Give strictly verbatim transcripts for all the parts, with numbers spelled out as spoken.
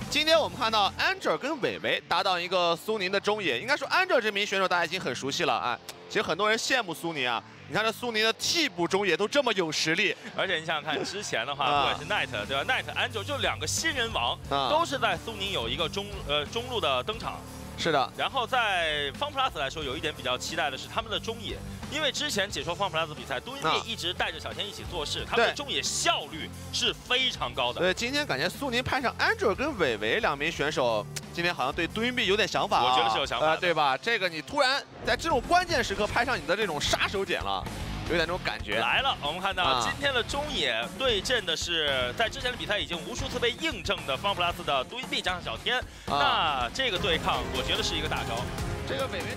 今天我们看到 Angel 跟伟伟搭档一个苏宁的中野，应该说 Angel 这名选手大家已经很熟悉了啊。其实很多人羡慕苏宁啊，你看这苏宁的替补中野都这么有实力， 而且你想想看，之前的话，不管是 Knight 对吧 ，Knight、Angel 就两个新人王， 啊、 都是在苏宁有一个中呃中路的登场。 是的， 然后在方 plus 来说，有一点比较期待的是他们的中野，因为之前解说方 plus 比赛，杜云烈一直带着小天一起做事，他们的中野效率是非常高的。 对，今天感觉苏宁派上 Angel 跟伟伟两名选手，今天好像对杜云碧有点想法、啊， 我觉得是有想法的、 呃，对吧？这个你突然在这种关键时刻派上你的这种杀手锏了。 有点那种感觉来了，我们看到今天的中野对阵的是在之前的比赛已经无数次被印证的方 plus 的杜云碧加上小天，啊、那这个对抗我觉得是一个大招。 这个伟伟。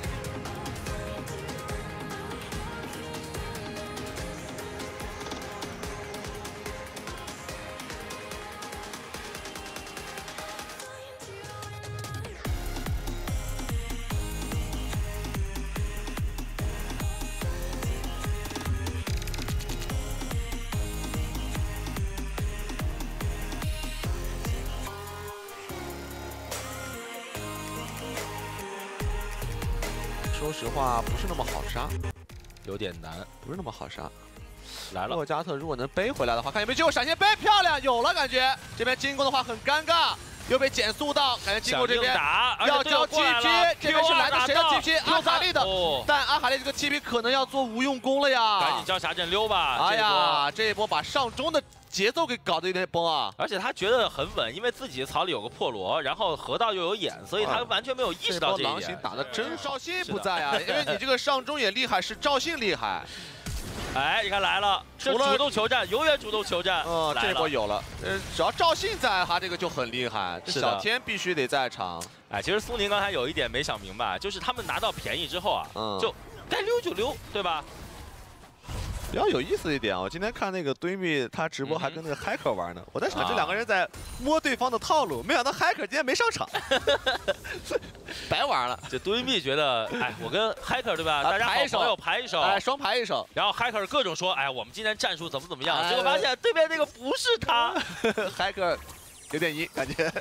说实话，不是那么好杀， 有点难， 不是那么好杀。 来了， 洛加特如果能背回来的话，看有没有机会闪现背，漂亮，有了，感觉这边进攻的话很尴尬，又被减速到，感觉进攻这边要交 T P， 这边是来自谁的 T P？ 阿卡丽的，哦、但阿卡丽这个 T P 可能要做无用功了呀， 赶紧交峡阵溜吧！ 哎呀，这一波把上中的。 节奏给搞得有点崩啊！ 而且他觉得很稳，因为自己的草里有个破罗，然后河道又有眼，所以他完全没有意识到这一点。 狼行打的真，赵信不在啊，因为你这个上中也厉害，是赵信厉害。 哎，你看来了，这主动求战，永远主动求战。 嗯，这波有了，呃，只要赵信在，他这个就很厉害。这小天必须得在场。 哎，其实苏宁刚才有一点没想明白，就是他们拿到便宜之后啊，嗯、就该溜就溜，对吧？ 比较有意思一点啊！我今天看那个堆密他直播还跟那个 Hacker 玩呢，我在想这两个人在摸对方的套路，没想到 Hacker 今天没上场，白玩了。 这堆密觉得，哎，我跟 Hacker 对吧？大家好朋友排一手， 哎，双排一手。 然后 Hacker 各种说，哎，我们今天战术怎么怎么样，结果发现对面那个不是他 ，Hacker 有点阴感觉。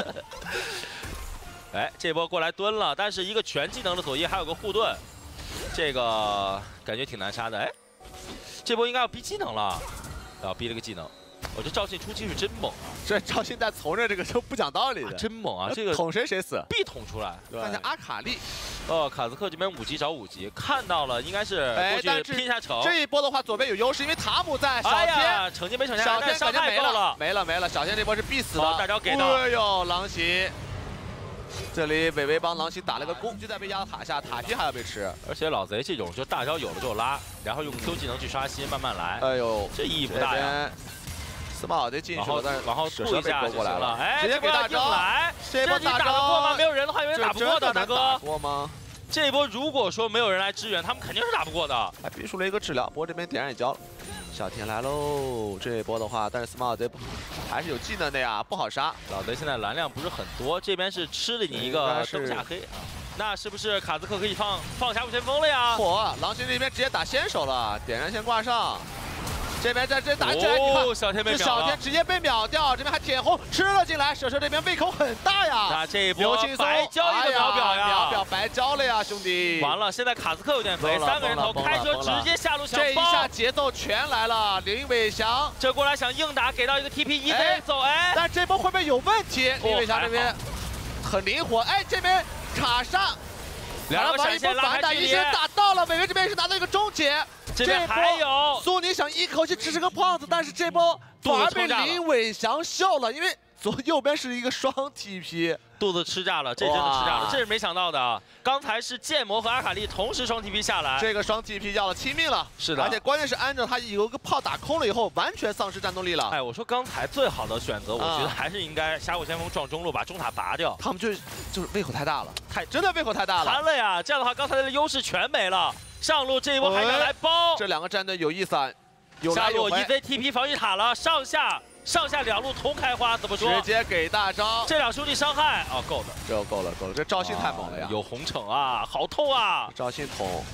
哎，这波过来蹲了，但是一个全技能的左翼还有个护盾，这个感觉挺难杀的，哎。 这波应该要逼技能了，然后逼了个技能。我这赵信出击是真猛啊！ 这赵信在从着这个就不讲道理的， 啊、真猛啊！这个捅谁谁死， 必捅出来。 看一下阿卡丽， 哦，卡兹克这边五级找五级，看到了，应该是过去拼一下城。 这一波的话，左边有优势，因为塔姆在。小天惩戒没惩下， 小天伤害没了， 没了没了。小天这波是必死的， 大招给到。 哎呦，狼袭！ 这里伟伟帮狼袭打了个攻，就在被压到塔下，塔皮还要被吃。 而且老贼这种就大招有了就拉，然后用 Q 技能去刷新，慢慢来。 哎呦， 这意义不大呀。 司马老贼进去了，但是往后吐一下过来了， 哎， 直接给大招来。这波打得过吗？没有人的话，有人打不过的，大哥。 打过吗？ 这一波如果说没有人来支援，他们肯定是打不过的。 还逼出了一个治疗，不过这边点燃也交了。 小天来喽！这一波的话，但是 Smart 贼还是有技能的呀，不好杀。 老贼现在蓝量不是很多，这边是吃了你一个灯下黑啊。那是不是卡兹克可以放放峡谷先锋了呀？ 嚯！狼星这边直接打先手了，点燃先挂上。这边在这打起来，你看， 小天被秒了， 小天直接被秒掉。这边还舔红吃了进来，蛇蛇这边胃口很大呀。 那这一波白交一个秒表呀， 秒表白交了呀，兄弟。 完了，现在卡兹克有点肥，三个人头开车直接下路抢包。 这一下节奏全来了，林伟翔这过来想硬打，给到一个 T P 一飞走，哎， 但这波会不会有问题？林伟翔这边很灵活，哎，这边卡上， 两个闪现拉开距离， 一先打到了，伟伟这边是拿到一个终结。 这边还有苏宁想一口气吃这个胖子，但是这波反而被林伟翔笑了，因为左右边是一个双 T P， 肚子吃炸了，这真的吃炸了，这是没想到的。刚才是剑魔和阿卡丽同时双 T P 下来， 这个双 T P 要了亲命了。 是的， 而且关键是按照他有个炮打空了以后，完全丧失战斗力了。 哎，我说刚才最好的选择，我觉得还是应该峡谷先锋撞中路，把中塔拔掉。 他们就就是胃口太大了，太真的胃口太大了。 残了呀！这样的话，刚才的优势全没了。 上路这一波还敢来包， 这两个战队有意思啊！ 下路 E Z T P 防御塔了，上下上下两路同开花，怎么说？ 直接给大招， 这两兄弟伤害哦，够了， 这够了够了，这赵信太猛了呀！ 有红惩啊，好痛啊！ 赵信捅，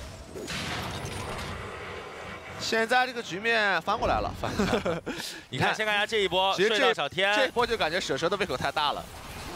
现在这个局面翻过来了，翻过来了。 你看，先看一下这一波， 其实这小天， 这一波就感觉蛇蛇的胃口太大了。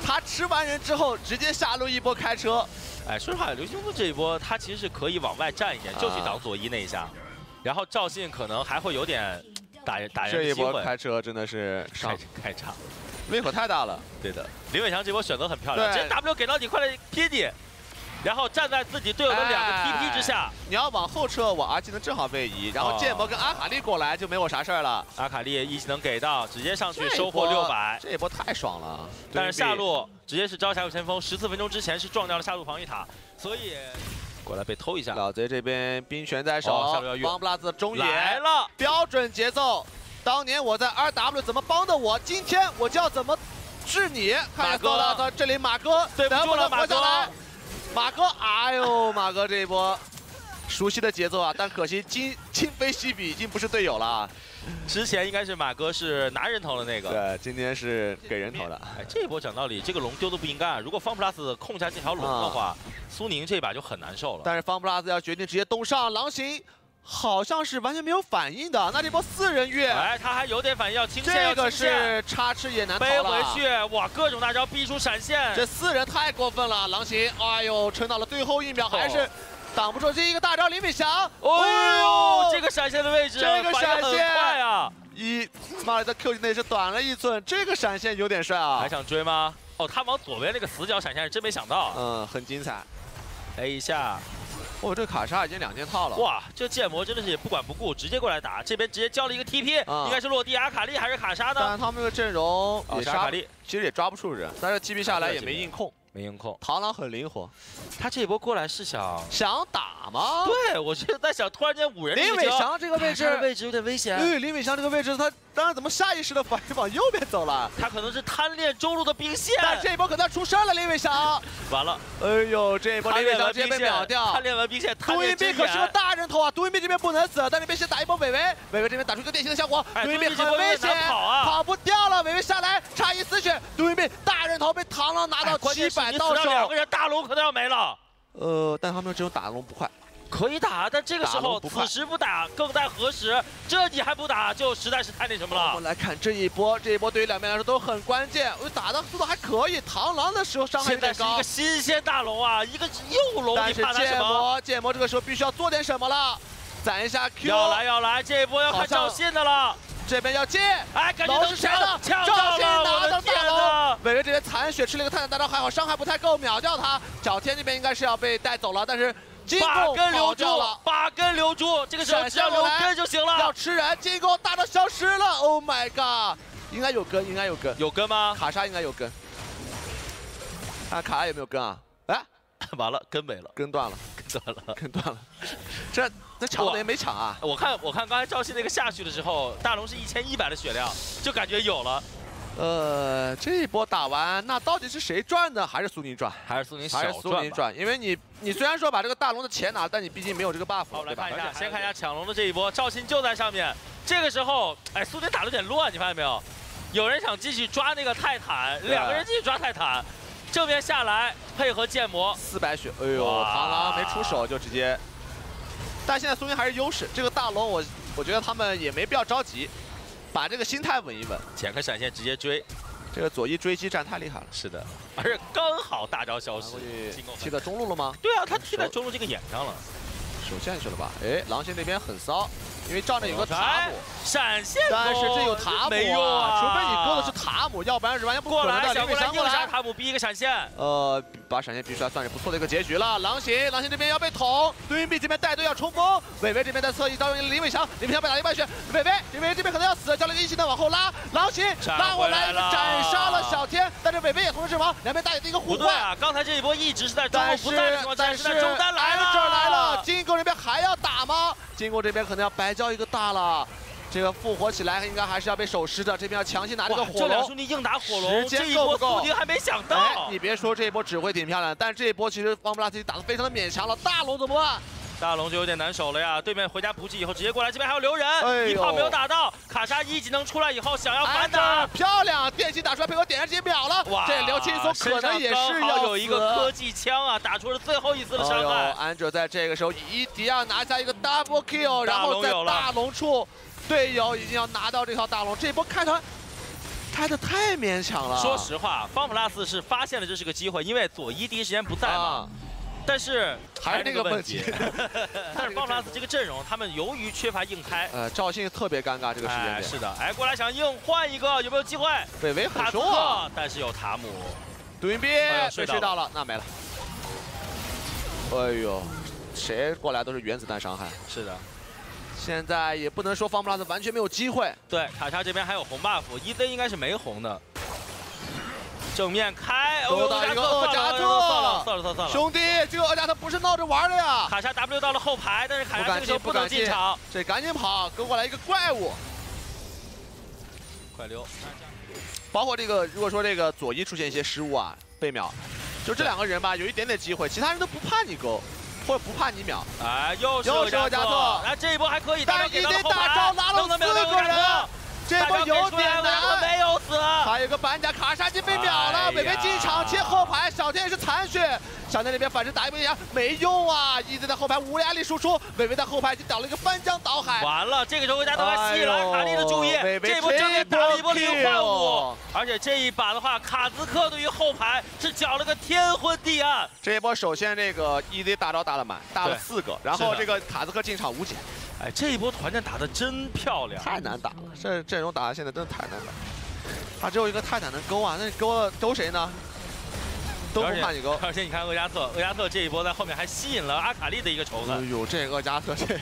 他吃完人之后直接下路一波开车。 哎，说实话，流星风这一波他其实是可以往外站一点，就去挡左一那一下，然后赵信可能还会有点打打人的机会。 这一波开车真的是开开场， 胃口太大了。 对的，林伟翔这波选择很漂亮，直接 W 给到你，快来拼你。 然后站在自己队友的两个 T P 之下， 你要往后撤，我 R 技能正好位移，然后剑魔跟阿卡丽过来就没我啥事儿了。 阿卡丽一技能给到，直接上去收获六百， 这一波太爽了。 但是下路直接是招峡谷前锋，十四分钟之前是撞掉了下路防御塔，所以过来被偷一下。 老贼这边兵权在手， 下路要越王布拉兹中野来了， 标准节奏。当年我在 R W 怎么帮的我，今天我就要怎么治你。 马哥， 这里马哥对不住了，马哥。 马哥，哎呦，马哥这一波熟悉的节奏啊，但可惜今今非昔比，已经不是队友了。 之前应该是马哥是拿人头的那个， 对，今天是给人头的。 哎，这一波讲道理，这个龙丢的不应该。如果方 plus 控下这条龙的话，啊、苏宁这把就很难受了。 但是方 plus 要决定直接东上，狼行好像是完全没有反应的。那这波四人越， 哎，他还有点反应，要清线， 这个是插翅也难逃了。 背回去，哇，各种大招逼出闪现。 这四人太过分了，狼行，哎呦，撑到了最后一秒，还是挡不住这一个大招。林伟翔， 哎呦，这个闪现的位置， 这个闪现快啊！ 一马里的 Q 技内是短了一寸，这个闪现有点帅啊。 还想追吗？哦，他往左边那个死角闪现是真没想到。 嗯，很精彩。 A 一下。 哦，这卡莎已经两件套了。 哇，这剑魔真的是也不管不顾，直接过来打。这边直接交了一个 T P，、嗯、应该是落地阿卡丽还是卡莎呢？ 但他们这个阵容也杀阿卡丽， 其实也抓不住人，但是 T P 下来也没硬控， 没硬控。 螳螂很灵活， 他这一波过来是想想打吗？ 对，我就在想，突然间五人林伟翔这个位置位置有点危险。 对，林伟翔这个位置他。 当然，怎么下意识的反应往右边走了？ 他可能是贪恋中路的兵线， 但这一波可能要出事了，林伟翔。 完了， 哎呦，这一波林伟翔直接被秒掉。 贪恋完兵线， 杜云斌可是个大人头啊！杜云斌这边不能死，但这边先打一波伟伟，伟伟这边打出一个电信的效果，杜云斌很危险， 跑啊， 跑不掉了。伟伟下来，差一丝血，杜云斌大人头被螳螂拿到七百到手， 两个人大龙可能要没了。 呃，但他们这种打龙不快。 可以打，但这个时候此时不打，更待何时？这你还不打，就实在是太那什么了。 我们来看这一波，这一波对于两边来说都很关键。我打的速度还可以，螳螂的时候伤害有点高。 现在是一个新鲜大龙啊，一个幼龙， 但是剑魔，剑魔这个时候必须要做点什么了，攒一下 Q。 要来要来，这一波要看赵信的了。 这边要接， 哎，感觉是谁的？ 赵信拿到大龙。伟伟这边残血吃了一个太阳大招，还好伤害不太够，秒掉他。小天这边应该是要被带走了，但是。 把根留住了，把根留住，这个时候只要留根就行了。 要吃人，进攻大招消失了 ，Oh my god！ 应该有根，应该有根， 有根吗？ 卡莎应该有根，看卡莎有没有根啊？哎， 完了，根没了， 根断了， 根断了， 根断了。这这抢的也没抢啊！ 我看我看刚才赵信那个下去的时候，大龙是一千一百的血量，就感觉有了。 呃，这一波打完，那到底是谁赚的？还是苏宁赚？ 还是苏宁小赚？还是苏宁赚？因为你你虽然说把这个大龙的钱拿，但你毕竟没有这个 buff。 好，我来看一下，先看一下抢龙的这一波，赵信就在上面。这个时候，哎，苏宁打的有点乱，你发现没有？有人想继续抓那个泰坦，两个人继续抓泰坦，正面下来配合剑魔， 四百血，哎呦，螳螂没出手就直接。但现在苏宁还是优势，这个大龙我我觉得他们也没必要着急。 把这个心态稳一稳， 捡个闪现直接追， 这个左一追击战太厉害了。 是的，而且刚好大招消失， 踢到中路了吗？ 对啊，他踢在中路这个眼上了， 手线去了吧？哎，狼线那边很骚，因为照那有个塔姆， 闪现， 但是这有塔姆没用啊， 除非你勾的是塔姆，要不然是完全不可能的。 林伟翔过来， 塔姆逼一个闪现， 呃，把闪现逼出来算是不错的一个结局了。狼行，狼行这边要被捅，杜云碧这边带队要冲锋，伟伟这边在侧翼招引林伟翔，林伟翔被打一半血，伟伟这边这边可能要死，教练一心的往后拉，狼行拉过来斩杀了小天，但是伟伟也同时阵亡，两边打野的一个互换啊。刚才这一波一直是在中路不在的情况下，是在中单来了， 这儿来了，金宫这边还要打吗？金宫这边可能要白交一个大了。 这个复活起来应该还是要被手湿的，这边要强行拿这个火龙。 这两兄弟硬打火龙， 时间够不够？ 苏宁还没想到、 哎。你别说这一波指挥挺漂亮，但这一波其实方布拉自己打得非常的勉强了。大龙怎么办？ 大龙就有点难守了呀。对面回家补给以后直接过来，这边还要留人，哎、一炮没有打到。卡莎一技能出来以后想要反打， 漂亮，电击打出来配合点燃直接秒了。哇，这刘青松可能也是要有一个科技枪啊，打出了最后一丝的伤害。 安哲在这个时候一定要拿下一个 double kill， 然后在大龙处。 队友已经要拿到这条大龙，这波开团开的太勉强了。 说实话，方 plus 是发现了这是个机会，因为左一第一时间不在嘛。啊、但是还是那个问题。 但是方 plus 这个阵容，他们由于缺乏硬开， 呃，赵信特别尴尬这个时间点。 哎、是的，哎，过来想硬换一个，有没有机会？ 北维很凶啊， 但是有塔姆。 杜云斌被睡到了，那没了。哎呦，谁过来都是原子弹伤害。 是的。 现在也不能说方 plus 完全没有机会。 对，卡莎这边还有红 buff， 伊森应该是没红的。正面开， 收到一个厄加特， 算了算了算了， 兄弟，这个厄加特不是闹着玩的呀！ 卡莎 W 到了后排，但是卡莎这个时候不能进场， 这赶紧跑，跟过来一个怪物， 快溜！ 包括这个，如果说这个左一出现一些失误啊，被秒，就这两个人吧，有一点点机会，其他人都不怕你勾。 或者不怕你秒， 哎，又是又是厄加特， 哎，这一波还可以， 但伊森大招拉了四个人，这波有点难， 没有死， 还有个板甲卡莎金被秒了，伟伟进场切后排，小天也是残血，小天那边反正打一波一下没用啊，伊森在后排无压力输出，伟伟在后排已经倒了一个翻江倒海， 完了，这个时候厄加特还吸引了阿卡丽的注意，这波正面打了一波零换五，而且这一把的话，卡兹克对于后排是搅了个天昏地暗， 这一波首先这个 E Z 大招打了满，打了四个，然后这个卡兹克进场无解。 哎，这一波团战打得真漂亮， 太难打了，这阵容打的现在真的太难打。他只有一个泰坦能勾啊，那勾了勾谁呢？都不怕你勾。 而且你看厄加特，厄加特这一波在后面还吸引了阿卡丽的一个仇恨。 哎呦，这厄加特这，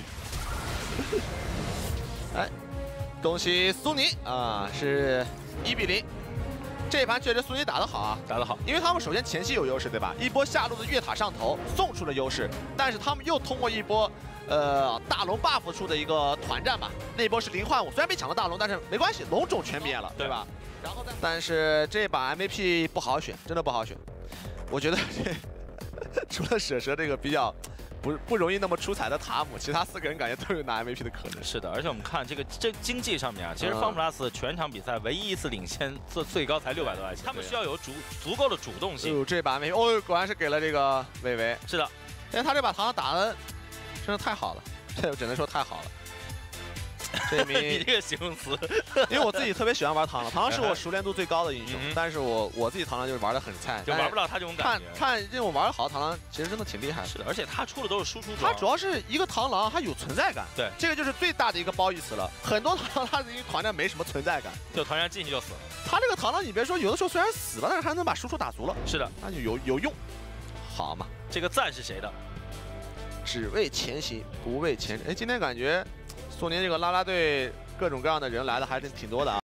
哎，恭喜苏宁啊，是一比零。这一盘确实苏宁打得好啊， 打得好， 因为他们首先前期有优势，对吧？一波下路的越塔上头送出了优势，但是他们又通过一波。 呃，大龙 buff 出的一个团战吧，那波是零换五，虽然被抢了大龙，但是没关系，龙种全灭了，对吧？然后再，但是这把 M V P 不好选，真的不好选。我觉得这除了蛇蛇这个比较不不容易那么出彩的塔姆，其他四个人感觉都有拿 M V P 的可能。 是的，而且我们看这个这经济上面啊，其实方 plus 全场比赛唯一一次领先，最最高才六百多块钱，他们需要有足足够的主动性。 哦，这把 M V P 哦，果然是给了这个伟伟。 是的， 因为他这把糖打的。 真的太好了，这我只能说太好了。这名你这个形容词， 因为我自己特别喜欢玩螳螂，螳螂是我熟练度最高的英雄，嗯、但是我我自己螳螂就是玩的很菜， 就玩不了他这种感觉。看看这种玩的好的螳螂，其实真的挺厉害的。 是的，而且他出的都是输出装。 他主要是一个螳螂，它有存在感。 对， 这个就是最大的一个褒义词了。很多螳螂它因为团战没什么存在感， 就团战进去就死了。 他这个螳螂，你别说，有的时候虽然死了，但是还能把输出打足了。 是的， 那就有有用，好嘛。 这个赞是谁的？ 只为前行，不为前程。哎，今天感觉苏宁这个啦啦队各种各样的人来的还是挺多的啊。